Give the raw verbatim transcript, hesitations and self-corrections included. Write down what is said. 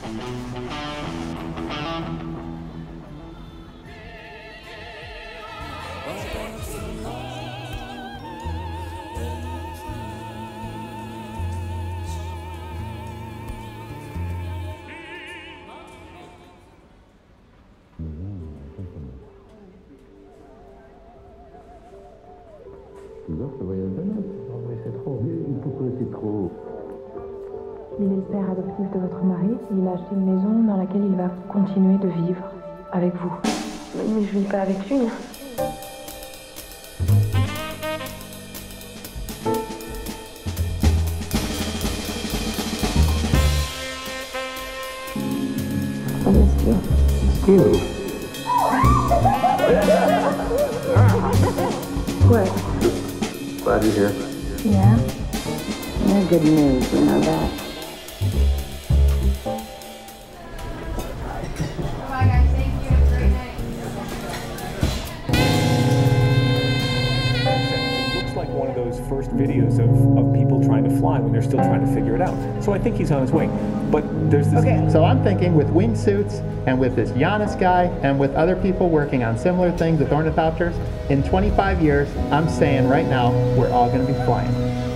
Il est le père adoptif de votre mari et il a acheté une maison dans laquelle il va continuer de vivre avec vous. Mais je vis pas avec lui. Oh, bien sûr. Cool. What? Glad you're here. Yeah. No good news, you know that. Bye guys, thank you. Have a great night. It looks like one of those first videos of, of people trying to fly when they're still trying to figure it out. So I think he's on his way. But there's this... Okay, so I'm thinking with wingsuits and with this Giannis guy and with other people working on similar things with ornithopters, in twenty-five years, I'm saying right now, we're all going to be flying.